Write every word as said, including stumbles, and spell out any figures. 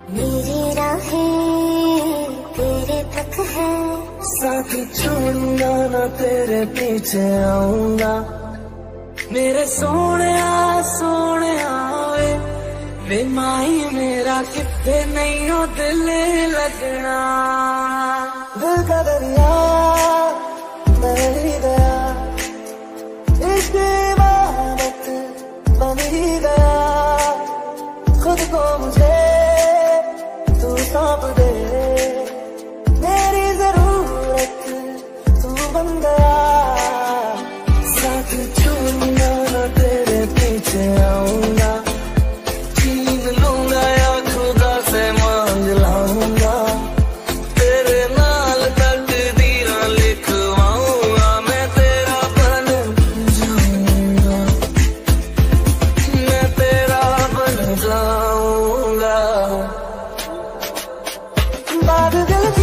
मेरी राहें तेरे तक है, साथ छोड़ूंगा ना तेरे पीछे आऊंगा। मेरे सोने सोने वे वे माही मेरा कितने नहीं हो दिल लगना। दिल का दरिया मेरी दया, इश्क इबादत बन ही गया। खुद को मुझे तू सौंप दे, मेरी जरूरत तू बन गया। साथ छोड़ूंगा ना तेरे पीछे आऊंगा। छीन लूंगा या खुदा से मांग लाऊंगा। तेरे नाल तकदीरां लिखवाऊंगा। मैं तेरा बन जाऊंगा, मैं तेरा बन जाऊंगा। बात दिल